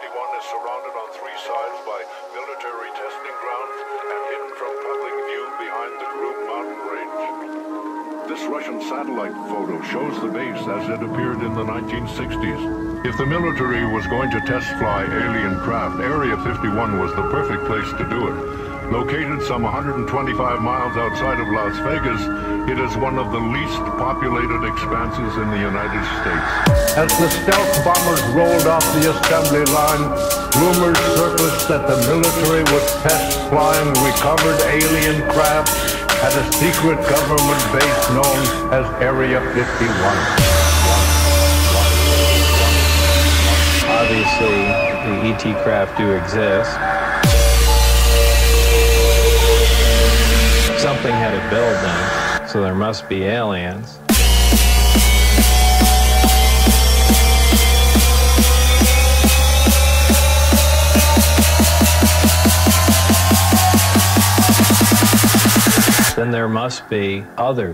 51 is surrounded on three sides by military testing grounds and hidden from public view behind the Grub mountain range. This Russian satellite photo shows the base as it appeared in the 1960s. If the military was going to test fly alien craft, Area 51 was the perfect place to do it. Located some 125 miles outside of Las Vegas, it is one of the least populated expanses in the United States. As the stealth bombers rolled off the assembly line, rumors surfaced that the military would test flying recovered alien craft at a secret government base known as Area 51. Obviously, the ET craft do exist. Something had to build them, so there must be aliens. Then there must be others.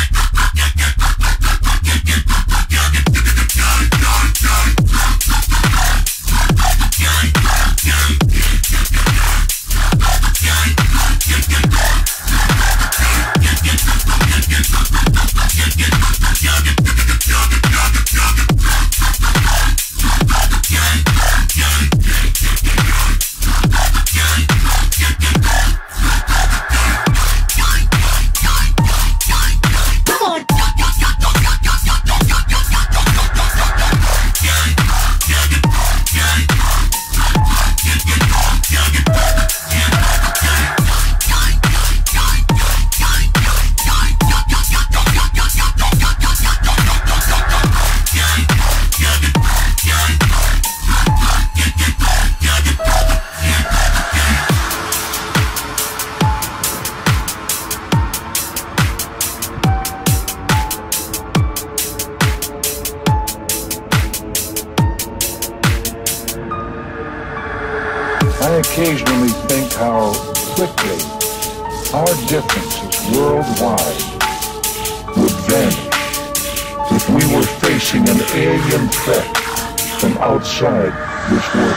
I occasionally think how quickly our differences worldwide would vanish if we were facing an alien threat from outside this world.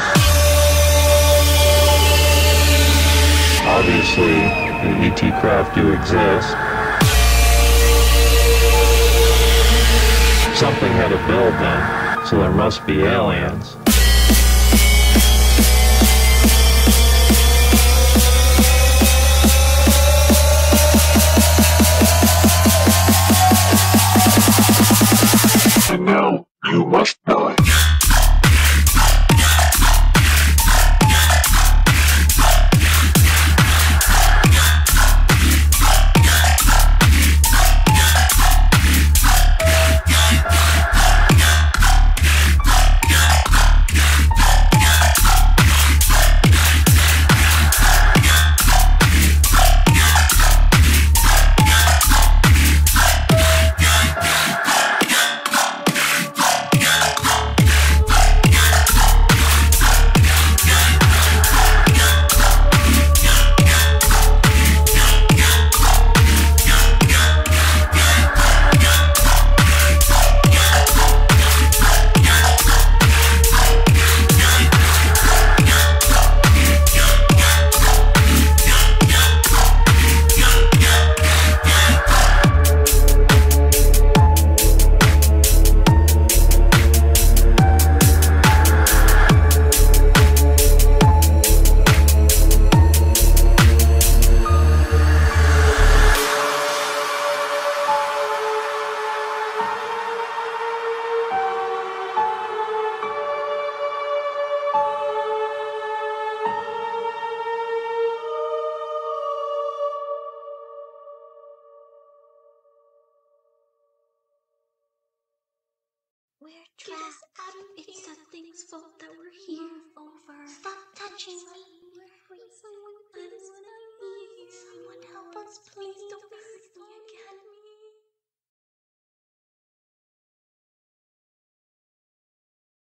Obviously, the ET craft do exist. Something had to build them, so there must be aliens. And now you must die. We're trapped. It's the thing's fault that we're here over. Stop touching me. We're free. Someone help us, please. Don't hurt me.